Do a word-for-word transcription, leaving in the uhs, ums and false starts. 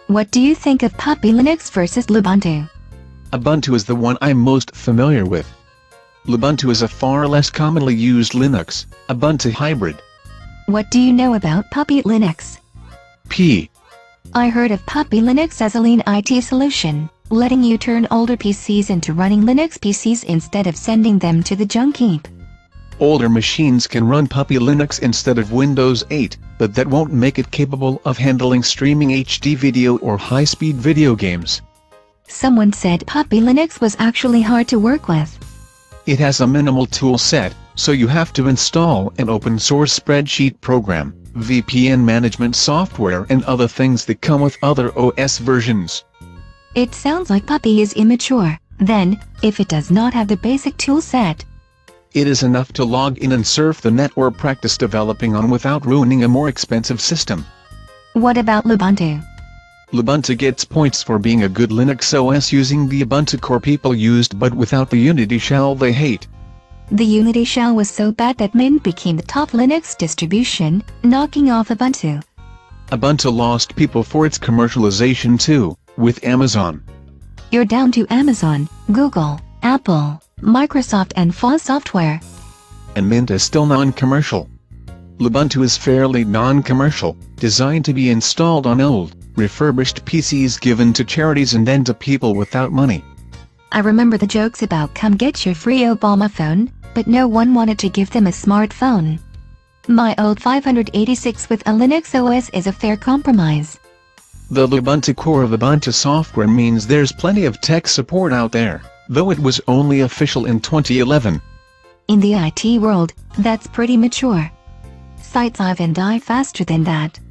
What do you think of Puppy Linux versus Lubuntu? Ubuntu is the one I'm most familiar with. Lubuntu is a far less commonly used Linux, Ubuntu hybrid. What do you know about Puppy Linux? P. I heard of Puppy Linux as a lean I T solution, letting you turn older P Cs into running Linux P Cs instead of sending them to the junk heap. Older machines can run Puppy Linux instead of Windows eight, but that won't make it capable of handling streaming H D video or high-speed video games. Someone said Puppy Linux was actually hard to work with. It has a minimal tool set, so you have to install an open-source spreadsheet program, V P N management software and other things that come with other O S versions. It sounds like Puppy is immature, then, if it does not have the basic tool set. It is enough to log in and surf the net or practice developing on without ruining a more expensive system. What about Lubuntu? Lubuntu gets points for being a good Linux O S using the Ubuntu core people used but without the Unity shell they hate. The Unity shell was so bad that Mint became the top Linux distribution, knocking off Ubuntu. Ubuntu lost people for its commercialization too, with Amazon. You're down to Amazon, Google, Apple, Microsoft and F O S software. And Mint is still non-commercial. Lubuntu is fairly non-commercial, designed to be installed on old, refurbished P Cs given to charities and then to people without money. I remember the jokes about come get your free Obama phone, but no one wanted to give them a smartphone. My old five eighty-six with a Linux O S is a fair compromise. The Lubuntu core of Ubuntu software means there's plenty of tech support out there, though it was only official in twenty eleven. In the I T world, that's pretty mature. Sites even die faster than that.